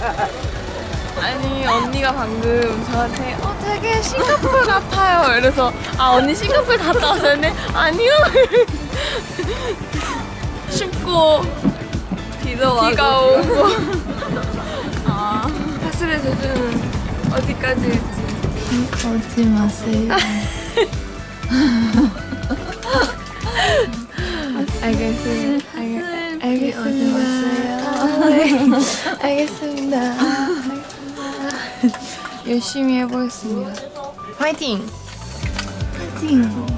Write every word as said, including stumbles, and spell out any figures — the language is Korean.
아니 언니가 방금 저한테 어 되게 싱가포르 같아요. 이래서 아 언니 싱가포르 갔다 왔어요? 네? 아니요. 춥고 비도 비가 오고. 아 사실은 제주는 어디까지일지 오지 마세요. 알겠습니다. 알겠, 알겠습니다. 알겠습니다. 알겠습니다. 열심히 해보겠습니다. 파이팅! 파이팅.